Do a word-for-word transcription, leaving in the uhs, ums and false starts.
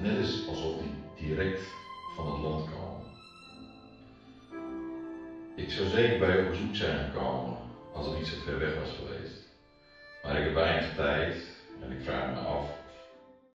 net is alsof die direct van het land komen. Ik zou zeker bij je op bezoek zijn gekomen als het niet zo ver weg was geweest. Maar ik heb weinig tijd en ik vraag me af